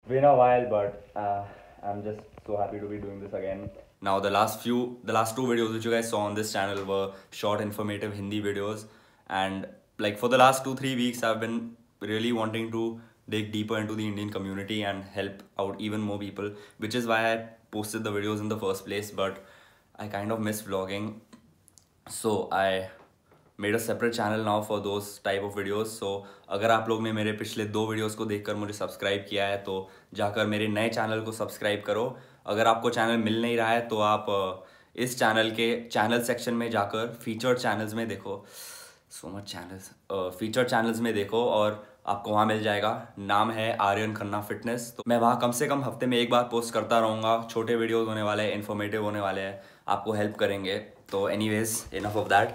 been a while, but I'm just so happy to be doing this again. Now the last two videos which you guys saw on this channel were short informative Hindi videos, and like for the last 2-3 weeks I've been really wanting to dig deeper into the Indian community and help out even more people, which is why I posted the videos in the first place. But I kind of miss vlogging, so I made a separate channel now for those type of videos. So अगर आप लोग ने मेरे पिछले 2 videos को देखकर मुझे subscribe किया है तो जाकर मेरे नए चैनल को सब्सक्राइब करो. अगर आपको चैनल मिल नहीं रहा है तो आप इस चैनल के चैनल सेक्शन में जाकर फीचर्ड चैनल्स में देखो. So much channels. Featured channels में देखो और आपको वहाँ मिल जाएगा. नाम है आर्यन खन्ना फिटनेस. तो मैं वहाँ कम से कम हफ्ते में एक बार पोस्ट करता रहूँगा. छोटे वीडियोस होने वाले हैं, इन्फॉर्मेटिव होने वाले हैं, आपको हेल्प करेंगे. तो anyways, enough of that.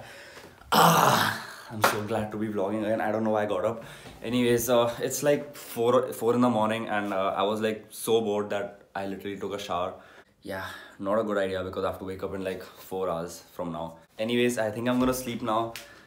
I'm so glad to be vlogging again. I don't know why I got up. Anyways, it's like 4 in the morning, and I was like so bored that I literally took a shower. Yeah, not a good idea because I have to wake up in like 4 hours from now. Anyways, I think I'm gonna sleep now.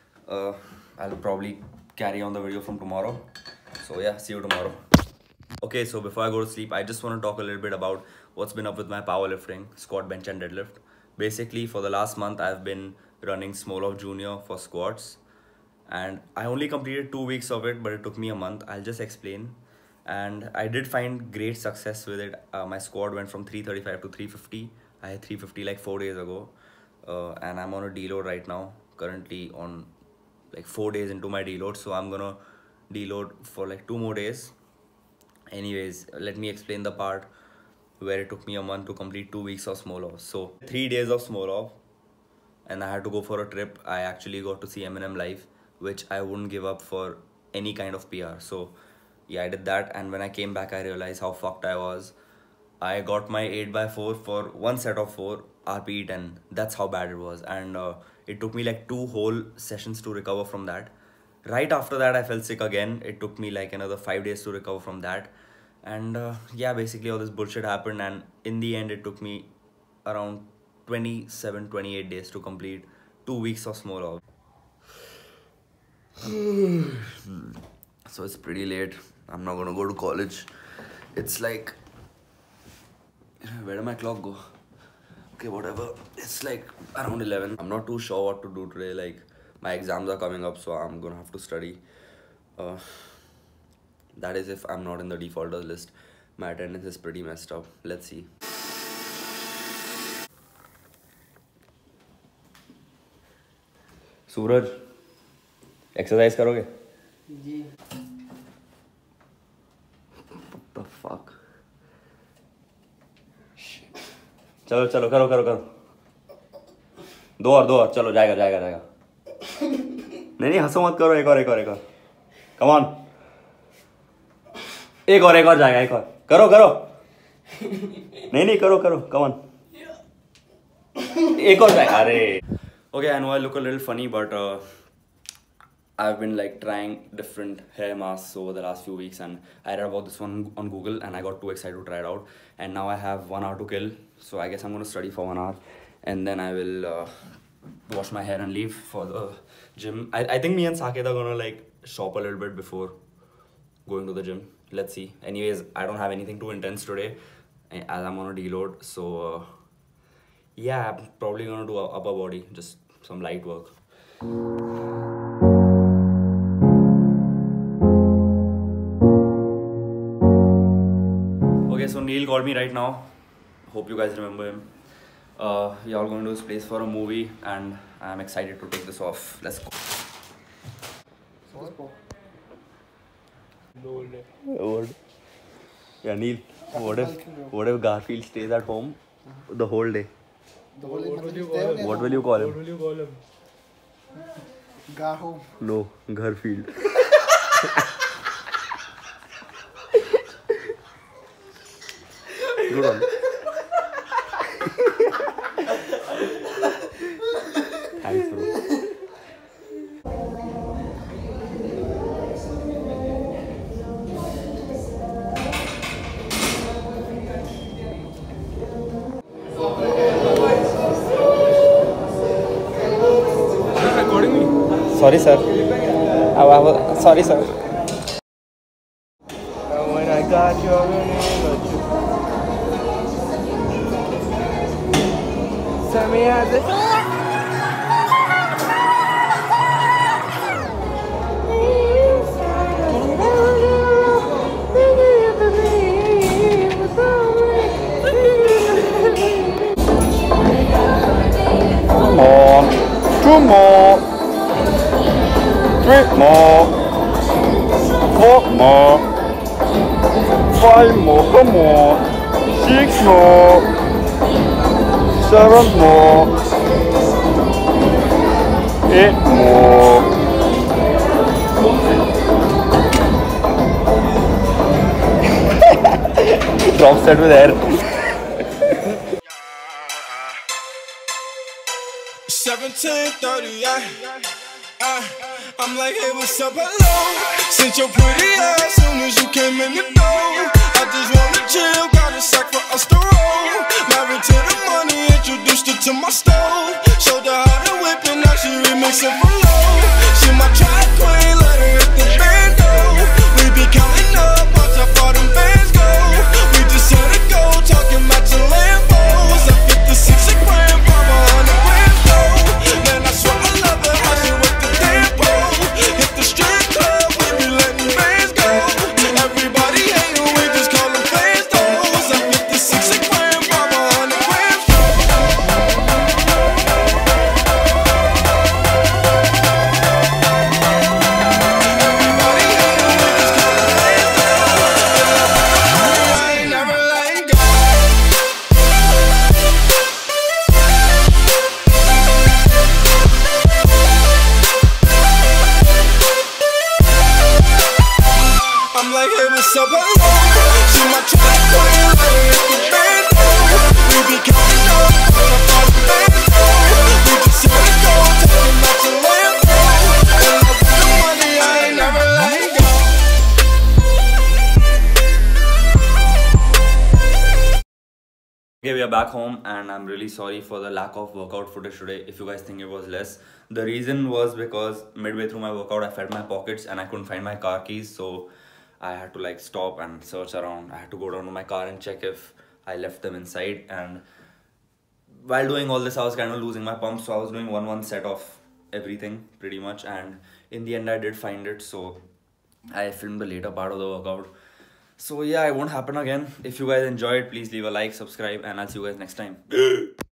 I'll probably carry on the video from tomorrow. So yeah, see you tomorrow. Okay, so before I go to sleep, I just want to talk a little bit about what's been up with my powerlifting, squat, bench and deadlift. Basically, for the last month, I've been running Smolov Junior for squats, and I only completed 2 weeks of it, but it took me a month. I'll just explain. And I did find great success with it. My squat went from 335 to 350. I had 350 like 4 days ago, and I'm on a deload right now, currently on like 4 days into my deload, so I'm gonna deload for like 2 more days. Anyways, let me explain the part where it took me a month to complete 2 weeks of Smolov. So 3 days of Smolov, and I had to go for a trip. I actually got to see Eminem live, which I wouldn't give up for any kind of PR. So yeah, I did that, and when I came back I realized how fucked I was. I got my 8x4 for one set of 4 RPE10. That's how bad it was, and it took me like 2 whole sessions to recover from that. Right after that I felt sick again. It took me like another 5 days to recover from that, and yeah, basically all this bullshit happened, and in the end it took me around 27-28 days to complete 2 weeks of Smolov. So it's pretty late. I'm not gonna go to college. It's like, where did my clock go? Okay, whatever. It's like around 11. I'm not too sure what to do today. Like, my exams are coming up, so I'm gonna have to study. That is if I'm not in the defaulters list. My attendance is pretty messed up. Let's see. Suraj, exercise करोगे? जी. What the fuck? चलो चलो, करो करो करो. 2 और चलो, जाएगा. नहीं हंसो मत, करो. एक और. Come on. एक और जाएगा. एक और करो. नहीं करो. Come on. एक और जाएगा. अरे. Okay, I know I look a little funny, but I've been like trying different hair masks over the last few weeks, and I read about this one on Google and I got too excited to try it out, and now I have 1 hour to kill, so I guess I'm going to study for 1 hour, and then I will wash my hair and leave for the gym. I think me and Saket are going to like shop a little bit before going to the gym. Let's see. Anyways, I don't have anything too intense today as I'm on a deload, so yeah, I'm probably gonna do upper body, just some light work. Okay, so Neil called me right now. Hope you guys remember him. We are all going to this place for a movie, and I'm excited to take this off. Let's go. Old. Yeah, Neil. What if Garfield stays at home the whole day? What will you call him? Garho. No, Garfield. Good one. Thanks, bro. Sorry, sir. Sorry, sir. When I got your name, Sammy has it. Come on. 2 more. 3 more. 4 more. 5 more. Come on. 6 more. 7 more. 8 more. Drop set with air. 17:30, I'm like, hey, what's up, hello? Since your pretty ass soon as you came in the door. I just wanna chill, got a sack for us to roll. Married to the money, introduced her to my stove. Showed her how to whip and now she remixing for low. She my track queen, let her hit the bando. We be counting up, watch how far them bands go. We just set it go, talking matching Lambos. I 56 a gram, 500 grams low. Man, I swear I love her, how she with the tempo. Hit the strip club, we be letting bands go. Everybody hating, we just call them fans those. I 56 a gram, 500 grams low. Everybody hating, we just call them fans those. I ain't never letting go. I'm like, hey, what's up, hello? She my track queen, let her hit the bando. We be counting up, watch how far the bands go. We just set it go, talking about your Lambo. And I got the money, I ain't never letting go. Okay, we are back home and I'm really sorry for the lack of workout footage today if you guys think it was less. The reason was because midway through my workout I felt my pockets and I couldn't find my car keys, so I had to like stop and search around. I had to go down to my car and check if I left them inside, and while doing all this I was kind of losing my pump, so I was doing one set of everything pretty much, and in the end I did find it, so I filmed the later part of the workout. So yeah, it won't happen again. If you guys enjoyed, please leave a like, subscribe, and I'll see you guys next time.